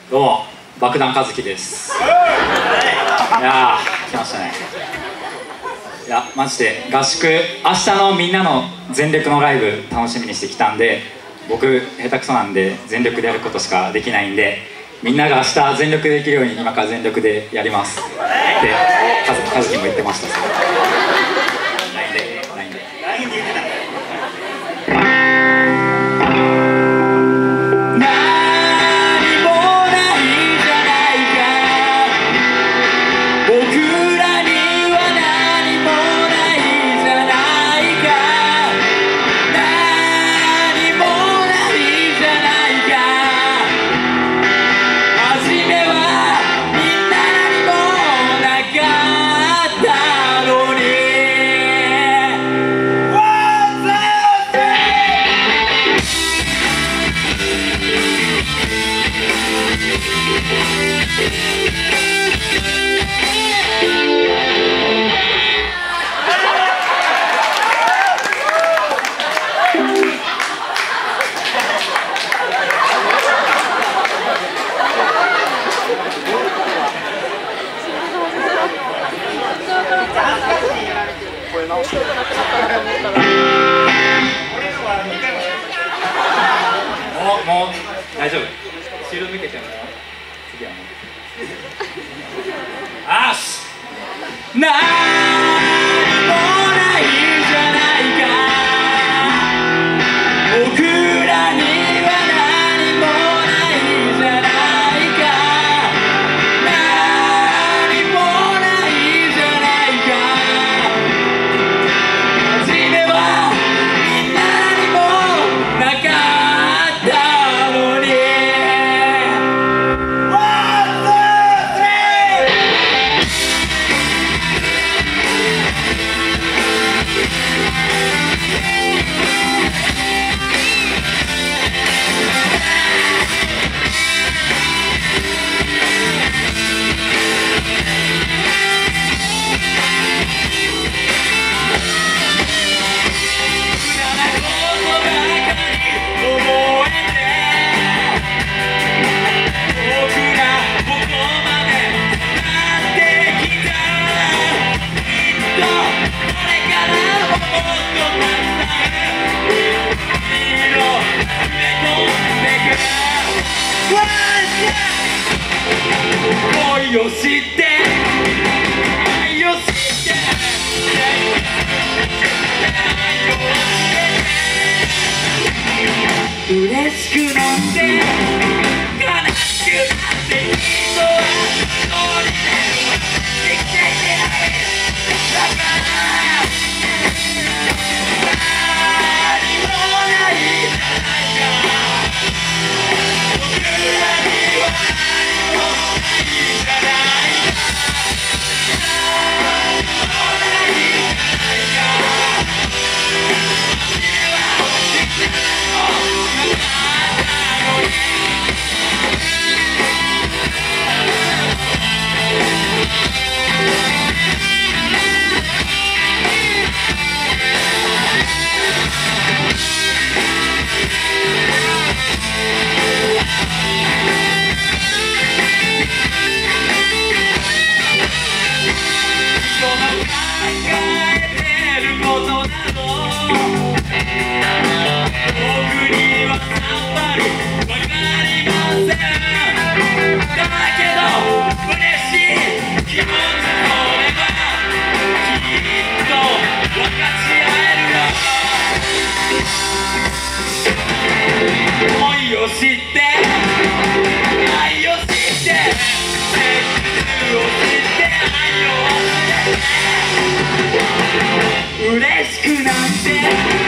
どうも、爆弾和樹です。いやー、来ましたね。いや、マジで合宿、明日のみんなの全力のライブ楽しみにしてきたんで、僕、下手くそなんで全力でやることしかできないんで、みんなが明日全力でできるように今から全力でやりますって和樹も言ってました。LINE で言ってた。もう大丈夫。後ろ向けても次はもうあっし何もないじゃないか、僕らには何もないじゃないか、何もないじゃないか、初めはみんなにもなかった愛を知って愛を知って嬉しくなって悲しくなって人は一人で生きていけないだから何もないじゃないか、僕らには何もないじゃないか、何もないじゃないか、君は力の中なのに愛を知って愛を知って切実を知って愛を忘れて嬉しくなって